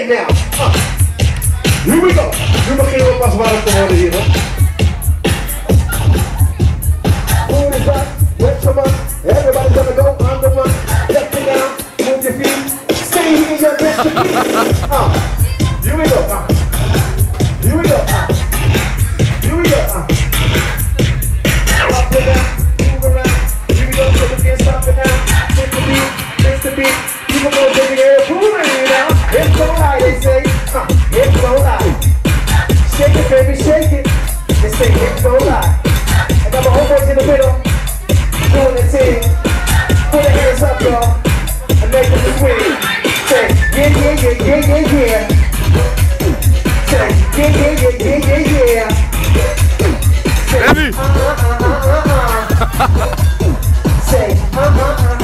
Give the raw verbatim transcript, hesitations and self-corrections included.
it now. Uh. Here we go. Yo imagino más barato como le digo. Moon is up, wet your month. Everybody's gonna go on the run. Left it down, move your feet. Stay in your best to be. Uh. Here we go. Uh. Here we go. Uh. Here we go. Uh. Up and down, move around. Here we go. So we can't stop it now. Take the beat, take the beat. People go take it air, moving it now. It's so high, they say. Uh. It's so high. Shake it, baby, shake it. They say it's so high. I got my homeboys in the middle, doing the thing. Put the hands up, y'all, and make them swing. Say, yeah, yeah, yeah, yeah, yeah, yeah. Say, yeah, yeah, yeah, yeah, yeah, yeah. Say, uh, uh, uh, uh, uh, uh. Say, uh, uh, uh.